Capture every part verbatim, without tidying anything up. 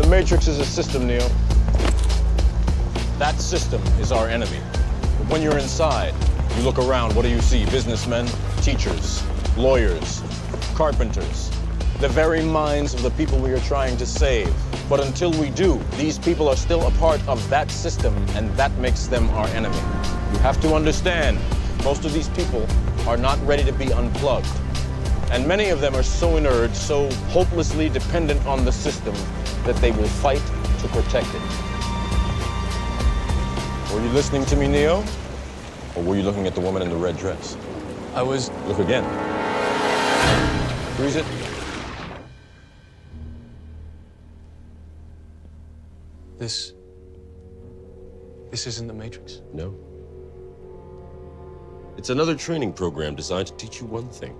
Matrix is a system, Neo. That system is our enemy. But when you're inside, you look around, what do you see? Businessmen, teachers, lawyers, carpenters, the very minds of the people we are trying to save. But until we do, these people are still a part of that system, and that makes them our enemy. You have to understand, most of these people are not ready to be unplugged. And many of them are so inert, so hopelessly dependent on the system, that they will fight to protect it. Were you listening to me, Neo? Or were you looking at the woman in the red dress? I was... Look again. Freeze it. This... This isn't the Matrix. No. It's another training program designed to teach you one thing.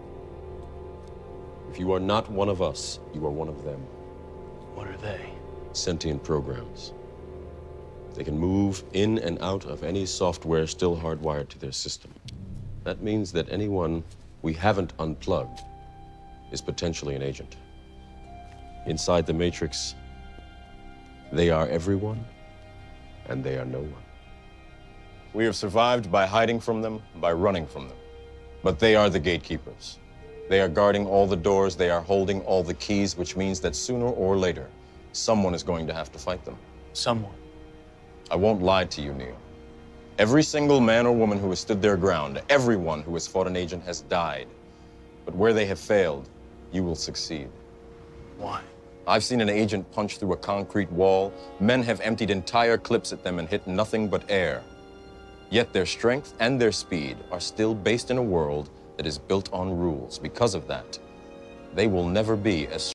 If you are not one of us, you are one of them. What are they? Sentient programs. They can move in and out of any software still hardwired to their system. That means that anyone we haven't unplugged is potentially an agent. Inside the Matrix, they are everyone, and they are no one. We have survived by hiding from them, by running from them. But they are the gatekeepers. They are guarding all the doors, they are holding all the keys, which means that sooner or later, someone is going to have to fight them. Someone. I won't lie to you, Neo. Every single man or woman who has stood their ground, everyone who has fought an agent has died. But where they have failed, you will succeed. Why? I've seen an agent punch through a concrete wall. Men have emptied entire clips at them and hit nothing but air. Yet their strength and their speed are still based in a world that is built on rules. Because of that, they will never be as